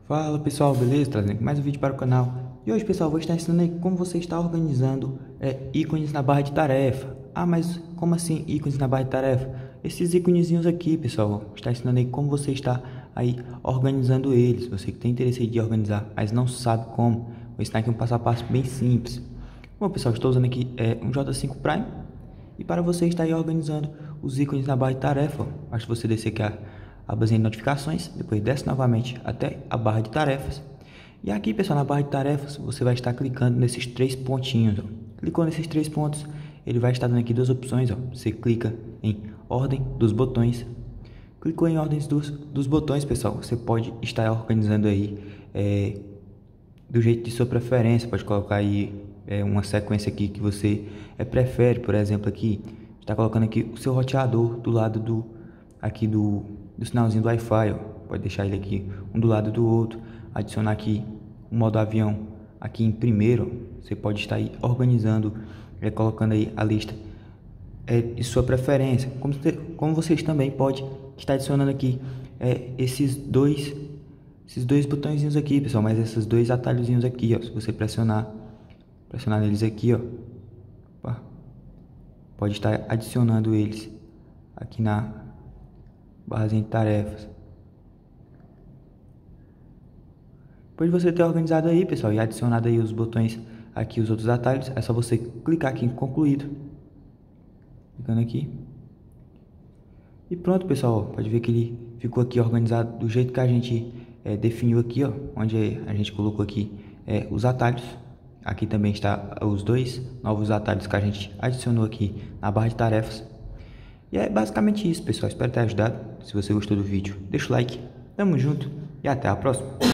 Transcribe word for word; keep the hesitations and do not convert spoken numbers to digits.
Fala pessoal, beleza? Trazendo mais um vídeo para o canal. E hoje, pessoal, vou estar ensinando aí como você está organizando é, ícones na barra de tarefa. Ah, mas como assim ícones na barra de tarefa? Esses íconezinhos aqui, pessoal, vou estar ensinando aí como você está aí organizando eles. Você que tem interesse aí de organizar, mas não sabe como, vou ensinar aqui um passo a passo bem simples. Bom, pessoal, estou usando aqui é, um J cinco Prime. E para você estar aí organizando os ícones na barra de tarefa, basta você descer aqui a abazinha de notificações, depois desce novamente até a barra de tarefas. E aqui, pessoal, na barra de tarefas, você vai estar clicando nesses três pontinhos. Ó. Clicou nesses três pontos, ele vai estar dando aqui duas opções. Ó. Você clica em ordem dos botões. Clicou em ordens dos, dos botões, pessoal, você pode estar organizando aí é, do jeito de sua preferência. Pode colocar aí é, uma sequência aqui que você é, prefere. Por exemplo, aqui está colocando aqui o seu roteador do lado do aqui do, do sinalzinho do Wi-Fi. Ó. Pode deixar ele aqui um do lado do outro. Adicionar aqui o modo avião aqui em primeiro. Ó. Você pode estar aí organizando, é, colocando aí a lista é, de sua preferência. Como, como vocês também podem estar adicionando aqui é, esses dois esses dois botõezinhos aqui, pessoal, mas esses dois atalhozinhos aqui, ó, se você pressionar pressionar neles aqui, ó, opa, pode estar adicionando eles aqui na barrazinha de tarefas. Depois de você ter organizado aí, pessoal, e adicionado aí os botões aqui, os outros atalhos, é só você clicar aqui em concluído, clicando aqui. E pronto, pessoal, pode ver que ele ficou aqui organizado do jeito que a gente é, definiu aqui, ó, onde a gente colocou aqui é, os atalhos. Aqui também está os dois novos atalhos que a gente adicionou aqui na barra de tarefas. E é basicamente isso, pessoal. Espero ter ajudado. Se você gostou do vídeo, deixa o like, tamo junto e até a próxima.